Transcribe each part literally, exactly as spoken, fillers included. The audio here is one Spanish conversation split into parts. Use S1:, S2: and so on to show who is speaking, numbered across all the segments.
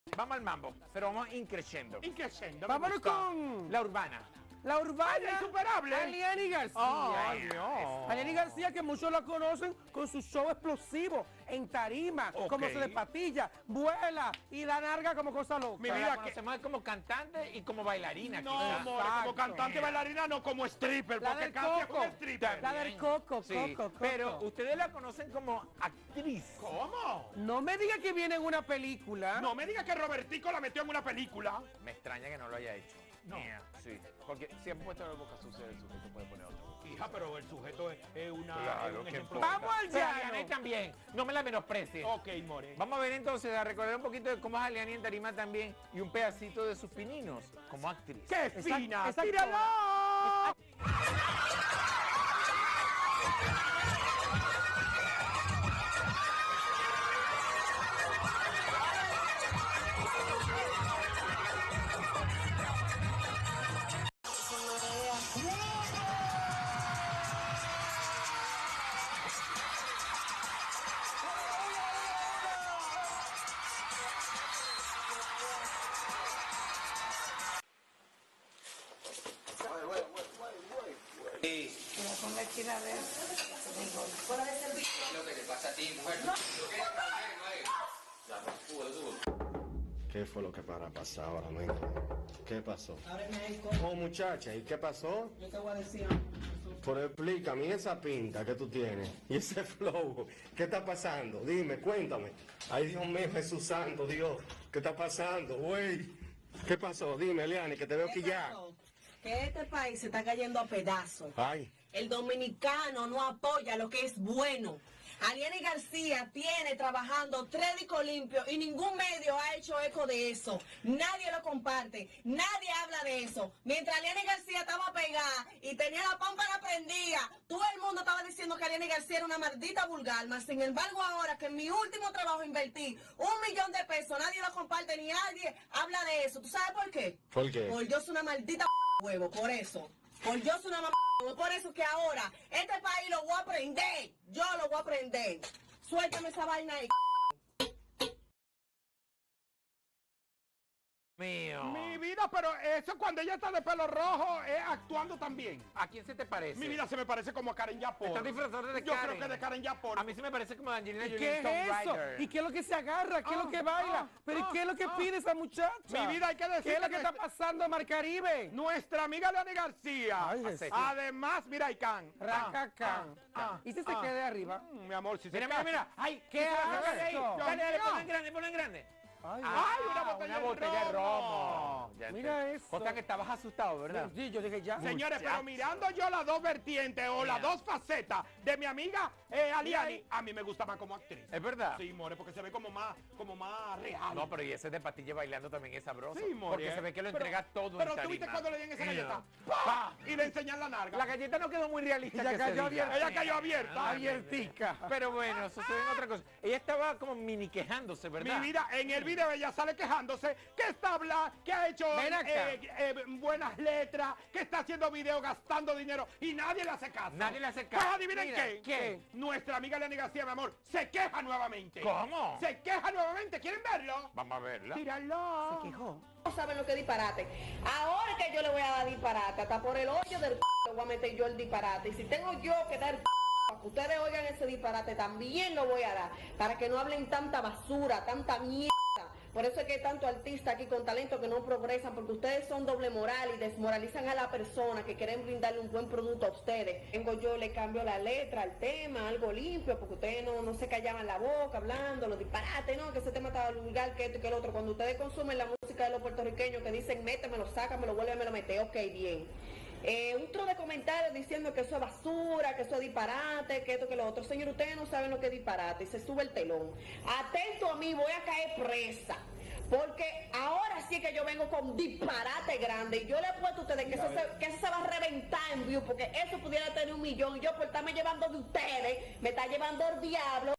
S1: Vamos al mambo, pero vamos increciendo.
S2: Increciendo.
S1: Vámonos con
S2: la urbana.
S1: La urbana.
S2: ¡Ay, insuperable!
S1: Aliani García.
S2: Oh, ay, Dios.
S1: Aliani García, que muchos la conocen con su show explosivo en tarima,
S2: Okay.
S1: como se de patilla, vuela y la narga como cosa loca.
S2: Mi vida,
S1: la
S2: que-
S1: conocemos como cantante y como bailarina.
S2: No,
S1: quizás.
S2: more, como cantante bailarina, no como stripper,
S1: La
S2: porque
S1: del
S2: canta
S1: Coco.
S2: como stripper.
S1: La del Coco,
S2: Sí,
S1: Coco, Coco.
S2: pero
S1: ustedes la conocen como actriz.
S2: ¿Cómo?
S1: No me diga que viene en una película.
S2: No me diga que Robertico la metió en una película.
S1: Me extraña que no lo haya hecho.
S2: No.
S1: Sí, porque si han puesto la boca sucia del sujeto puede poner otro.
S2: Hija, pero el sujeto es, es una,
S1: Claro,
S2: es un
S1: ¿qué
S2: ejemplo.
S1: importa? Vamos al
S2: Pero
S1: llano.
S2: Aliani
S1: También, no me la menosprecies.
S2: Ok, more.
S1: Vamos a ver entonces, a recordar un poquito de cómo es Aliani en tarima también y un pedacito de sus pininos como actriz.
S2: ¡Qué
S1: Exact-
S2: fina!
S1: exacto.
S2: ¡Tíralo!
S3: Sí.
S4: Pero con la esquina de digo,
S3: Lo que te pasa a ti, mujer. Lo que es la sube, sube.
S5: ¿Qué fue lo que para pasar ahora mismo? ¿Qué pasó?
S4: ábreme ahí,
S5: Oh, muchacha, ¿y qué pasó?
S4: yo te voy a decir.
S5: Pero explícame, esa pinta que tú tienes y ese flow, ¿qué está pasando? Dime, cuéntame. Ay, Dios mío, Jesús santo, Dios, ¿qué está pasando, güey? ¿Qué pasó? Dime, Eliani, que te veo aquí ya.
S4: Que este país se está cayendo a pedazos.
S5: Ay,
S4: El dominicano no apoya lo que es bueno. Aliani García tiene trabajando tres discos limpios y ningún medio ha hecho eco de eso. Nadie lo comparte, nadie habla de eso. Mientras Aliani García estaba pegada y tenía la pámpara prendida, todo el mundo estaba diciendo que Aliani García era una maldita vulgar. Mas sin embargo ahora que en mi último trabajo invertí un millón de pesos, nadie lo comparte ni nadie habla de eso. ¿Tú sabes por qué?
S5: ¿por qué?
S4: Por yo soy una maldita huevo, por eso. Por yo soy una mamá huevo, por eso que ahora este país lo voy a aprender. Yo lo voy a aprender. Suéltame esa vaina ahí.
S1: Mío.
S2: Mi vida, pero eso cuando ella está de pelo rojo es actuando también.
S1: ¿A quién se te parece?
S2: Mi vida se me parece como a Karen Yapor.
S1: Está disfrazada de
S2: Yo
S1: Karen.
S2: creo que de Karen Yapor.
S1: A mí sí me parece como Angelina
S6: ¿Y
S1: Jolie
S6: qué
S1: en
S6: es
S1: Tomb
S6: eso?
S1: Raider.
S6: ¿Y qué es lo que se agarra? ¿Qué es
S2: Ah,
S6: lo que baila?
S2: ah,
S6: ¿Pero y
S2: ah,
S6: qué es lo que
S2: ah.
S6: pide esa muchacha?
S2: Mi vida, hay que decir
S6: ¿Qué es lo
S2: que
S6: que está
S2: nuestra-
S6: pasando en Mar Caribe?
S2: Nuestra amiga Leoni García.
S6: Ay, Jesús.
S2: Además, mira, Icán.
S6: Racacán.
S2: ah,
S6: ¿Y si se
S2: ah.
S6: queda de arriba?
S2: Mm, mi amor, si se
S1: Mira, mira,
S2: casa.
S1: mira. Ay,
S6: ¿Qué
S1: haces ahí?
S6: asco?
S1: Dale, dale,
S2: Dios
S1: ponla en
S2: mío.
S1: grande, ponla en grande.
S6: Ay,
S2: Ay, una
S1: Ah,
S2: botella,
S1: una botella de
S2: de
S1: romo. Ya
S6: Mira
S1: sé.
S6: eso.
S1: Cosa que estabas asustado, ¿verdad?
S6: Sí, yo dije ya.
S2: Señores, pero
S1: Muchacho.
S2: mirando yo las dos vertientes o las
S1: Mira.
S2: dos facetas de mi amiga eh, Aliani,
S1: ahí.
S2: a mí me gusta más como actriz.
S1: ¿Es verdad?
S2: Sí, more, porque se ve como más, como más real.
S1: No, pero y ese de patilla bailando también es sabroso.
S2: Sí, more.
S1: Porque se ve que lo
S2: Pero-
S1: entrega todo
S2: Pero
S1: en
S2: tú viste
S1: tarima.
S2: cuando le dieron esa
S1: Mira.
S2: galleta. ¡Pah! Y le enseñan la narga.
S1: La galleta no quedó muy realista.
S6: Ella
S1: que se
S6: cayó
S1: diga.
S6: abierta.
S2: Ella cayó abierta.
S6: Abiertica.
S1: Pero bueno, sucede en otra cosa. Ella estaba como mini quejándose, ¿verdad?
S2: Mi vida, en el video ella sale quejándose que está habla, que ha hecho
S6: Ven acá.
S2: eh, eh, buenas letras, que está haciendo videos gastando dinero y nadie le hace caso.
S1: Nadie le hace caso.
S2: Pues adivinen
S1: Mira,
S2: qué.
S1: ¿qué?
S2: Nuestra amiga Leoni García, mi amor, se queja nuevamente.
S1: ¿Cómo?
S2: Se queja nuevamente. ¿Quieren verlo?
S1: Vamos a verla.
S2: Tíralo.
S6: Quejó.
S4: No saben lo que es disparate. Ahora que yo le voy a dar disparate, hasta por el hoyo del le voy a meter yo el disparate. Y si tengo yo que dar para que ustedes oigan ese disparate, también lo voy a dar. Para que no hablen tanta basura, tanta mierda. Por eso es que hay tanto artista aquí con talento que no progresan, porque ustedes son doble moral y desmoralizan a la persona que quieren brindarle un buen producto a ustedes. Vengo yo, le cambio la letra, el tema, algo limpio, porque ustedes no, no se callaban la boca hablando, los disparates, no, que ese tema estaba vulgar, que esto y que el otro. Cuando ustedes consumen la música de los puertorriqueños que dicen, métemelo, sácamelo, vuélvemelo, mete, ok, bien. Eh, un tro de comentarios diciendo que eso es basura, que eso es disparate, que esto, que lo otro. Señor, ustedes no saben lo que es disparate y se sube el telón. Atento a mí, voy a caer presa. Porque ahora sí que yo vengo con disparate grande. Y yo le he puesto a ustedes que eso, se, que eso se va a reventar en view. Porque eso pudiera tener un millón. Y yo por estarme llevando de ustedes, me está llevando el diablo.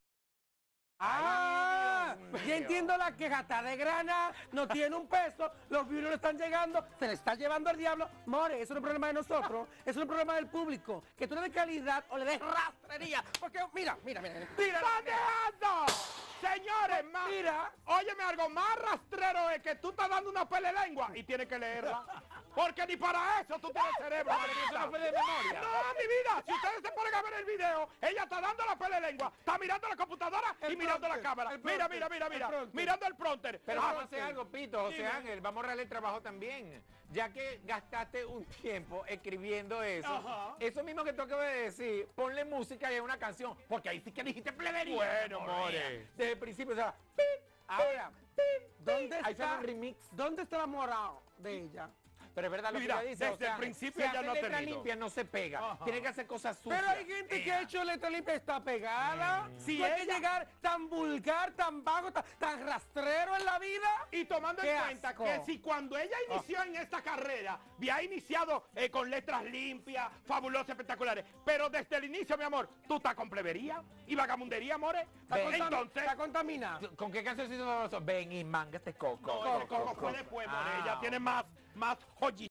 S6: Ah,
S1: Dios mío.
S6: ya entiendo la queja, está de grana, no tiene un peso, los views no le están llegando, se le está llevando el diablo. More, eso no es un problema de nosotros, eso es un problema del público. Que tú le des calidad o le des rastrería. Porque mira, mira, mira. mira.
S2: ¡Tíralo! Señores, más.
S6: Mira.
S2: Óyeme algo, más rastrero es que tú estás dando una pele lengua y tienes que leerla. Porque ni para eso tú tienes cerebro.
S1: Eso no fue de memoria.
S2: No, mi vida, si ustedes se ponen a ver el video, ella está dando la pele lengua, está mirando la computadora
S6: El
S2: y mirando la
S6: prompter,
S2: cámara.
S6: el
S2: Mira,
S6: prompter,
S2: mira, mira,
S6: el
S2: mira.
S6: prompter.
S2: Mirando el prompter.
S1: Pero
S2: Ah,
S1: vamos a hacer algo, Pito, José
S2: Dime.
S1: Ángel, vamos a darle trabajo también. Ya que gastaste un tiempo escribiendo eso,
S2: Ajá.
S1: eso mismo que tú acabas de decir, ponle música y una canción, porque ahí sí que dijiste plebería.
S2: Bueno,
S1: more.
S2: more.
S1: Desde el principio, o sea, pim,
S6: Ahora,
S1: pim,
S6: ¿dónde
S1: ahí
S6: está,
S1: sale un remix.
S6: ¿dónde está el morado de ella?
S1: Pero es verdad lo
S2: Mira,
S1: que ella dice.
S2: desde
S1: o sea,
S2: el principio
S1: si
S2: ella
S1: hace
S2: no ha
S1: letra
S2: tenido.
S1: limpia no se pega.
S2: Ajá.
S1: Tiene que hacer cosas sucias.
S6: Pero hay gente que ha hecho letra limpia y está pegada. Si
S2: Si
S6: hay que
S2: ella-
S6: llegar tan vulgar, tan vago, tan, tan rastrero en la vida.
S2: Y tomando
S6: ¡Qué
S2: en cuenta
S6: asco!
S2: que si cuando ella inició en esta carrera, había iniciado eh, con letras limpias, fabulosas, espectaculares, pero desde el inicio, mi amor, tú estás con plebería y vagamundería, more.
S6: Está,
S1: Ven,
S6: contami-
S2: Entonces,
S6: está contaminada.
S1: ¿Con qué canción se hizo famoso? Ven y manga este coco.
S2: no, ese coco fue después, more.
S1: Ah,
S2: Ella tiene más, más joyitas.